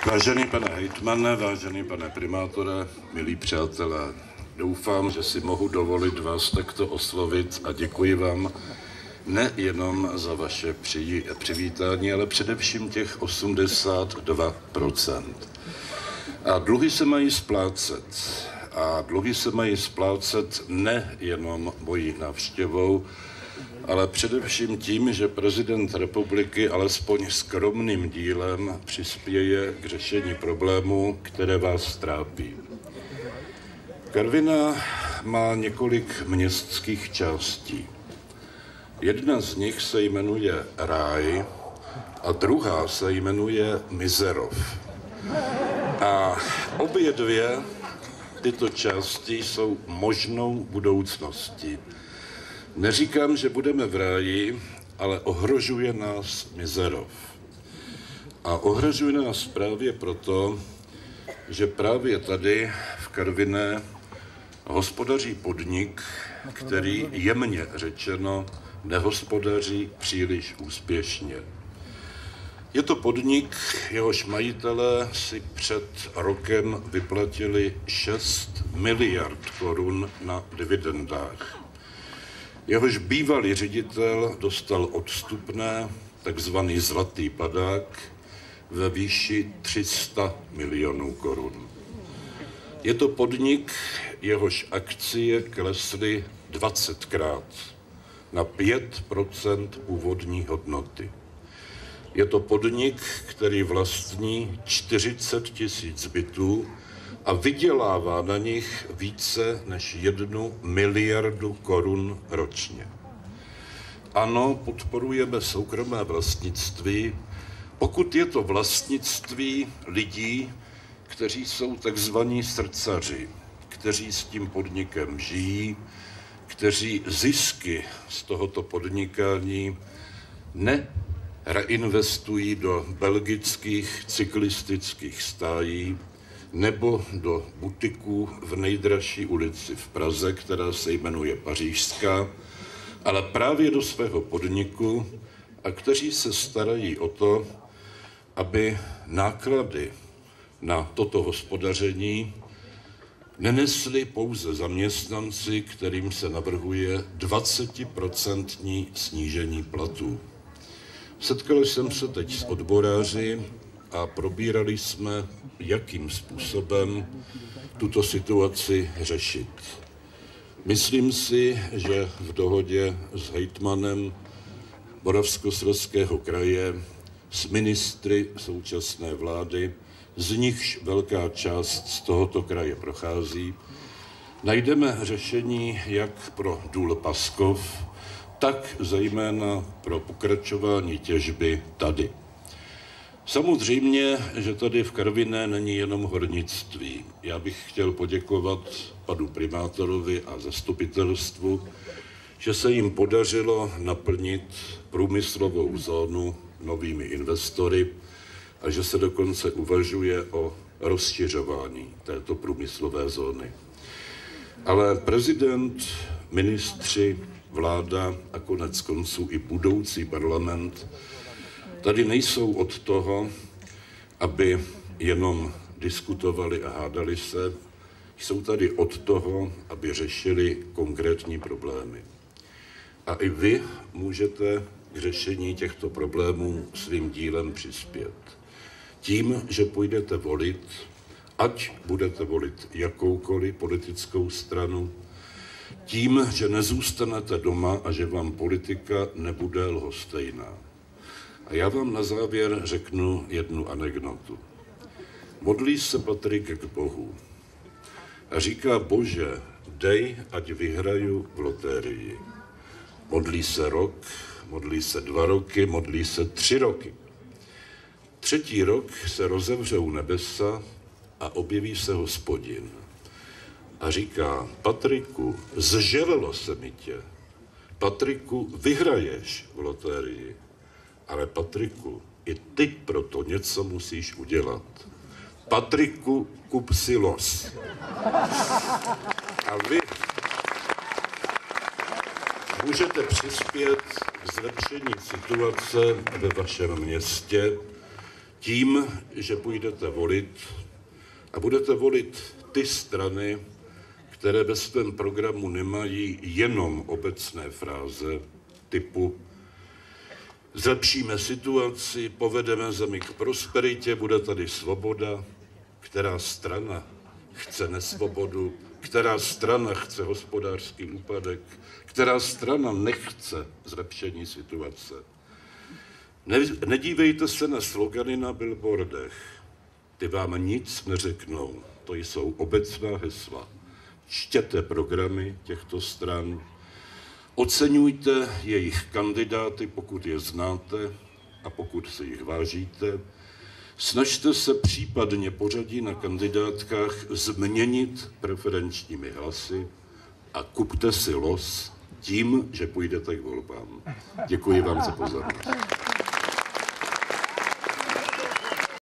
Vážený pane hejtmane, vážený pane primátore, milí přátelé, doufám, že si mohu dovolit vás takto oslovit a děkuji vám nejenom za vaše přivítání, ale především těch 82%. A dluhy se mají splácet. A dluhy se mají splácet nejenom mojí návštěvou, ale především tím, že prezident republiky alespoň skromným dílem přispěje k řešení problémů, které vás trápí. Karviná má několik městských částí. Jedna z nich se jmenuje Ráj a druhá se jmenuje Mizerov. A obě dvě tyto části jsou možnou budoucností. Neříkám, že budeme v ráji, ale ohrožuje nás Mizerov. A ohrožuje nás právě proto, že právě tady v Karviné hospodaří podnik, který jemně řečeno nehospodaří příliš úspěšně. Je to podnik, jehož majitelé si před rokem vyplatili 6 miliard korun na dividendách. Jehož bývalý ředitel dostal odstupné, takzvaný zlatý padák, ve výši 300 milionů korun. Je to podnik, jehož akcie klesly 20krát na 5% původní hodnoty. Je to podnik, který vlastní 40 000 bytů a vydělává na nich více než 1 miliardu korun ročně. Ano, podporujeme soukromé vlastnictví, pokud je to vlastnictví lidí, kteří jsou takzvaní srdcaři, kteří s tím podnikem žijí, kteří zisky z tohoto podnikání reinvestují do belgických cyklistických stájí nebo do butiků v nejdražší ulici v Praze, která se jmenuje Pařížská, ale právě do svého podniku, a kteří se starají o to, aby náklady na toto hospodaření nenesli pouze zaměstnanci, kterým se navrhuje 20% snížení platů. Setkal jsem se teď s odboráři a probírali jsme, jakým způsobem tuto situaci řešit. Myslím si, že v dohodě s hejtmanem Moravskoslezského kraje, s ministry současné vlády, z nichž velká část z tohoto kraje prochází, najdeme řešení jak pro důl Paskov, tak zejména pro pokračování těžby tady. Samozřejmě, že tady v Karviné není jenom hornictví. Já bych chtěl poděkovat panu primátorovi a zastupitelstvu, že se jim podařilo naplnit průmyslovou zónu novými investory a že se dokonce uvažuje o rozšiřování této průmyslové zóny. Ale prezident, ministři, vláda a konec konců i budoucí parlament tady nejsou od toho, aby jenom diskutovali a hádali se, jsou tady od toho, aby řešili konkrétní problémy. A i vy můžete k řešení těchto problémů svým dílem přispět. Tím, že půjdete volit, ať budete volit jakoukoliv politickou stranu, tím, že nezůstanete doma a že vám politika nebude lhostejná. A já vám na závěr řeknu jednu anekdotu. Modlí se Patrik k Bohu a říká: Bože, dej, ať vyhraju v loterii. Modlí se rok, modlí se 2 roky, modlí se 3 roky. 3. rok se rozevřou nebesa a objeví se Hospodin. A říká: Patriku, zželelo se mi tě. Patriku, vyhraješ v loterii. Ale Patriku, i ty proto něco musíš udělat. Patriku, kup si los. A vy můžete přispět k zlepšení situace ve vašem městě tím, že půjdete volit a budete volit ty strany, které ve svém programu nemají jenom obecné fráze typu zlepšíme situaci, povedeme zemi k prosperitě, bude tady svoboda, která strana chce nesvobodu, která strana chce hospodářský úpadek, která strana nechce zlepšení situace. Nedívejte se na slogany na billboardech, ty vám nic neřeknou, to jsou obecná hesla. Čtěte programy těchto stran, oceňujte jejich kandidáty, pokud je znáte a pokud si jich vážíte. Snažte se případně pořadí na kandidátkách změnit preferenčními hlasy a kupte si los tím, že půjdete k volbám. Děkuji vám za pozornost.